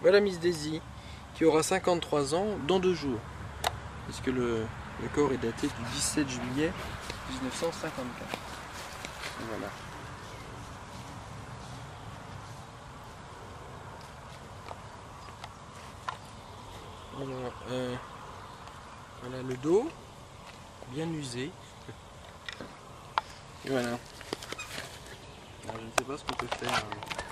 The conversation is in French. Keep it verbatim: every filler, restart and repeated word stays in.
Voilà Miss Daisy, qui aura cinquante-trois ans dans deux jours. Puisque le, le corps est daté du dix-sept juillet mille neuf cent cinquante-quatre. Voilà. Alors, euh, voilà le dos, bien usé. Et voilà. Alors, je ne sais pas ce qu'on peut faire. Hein.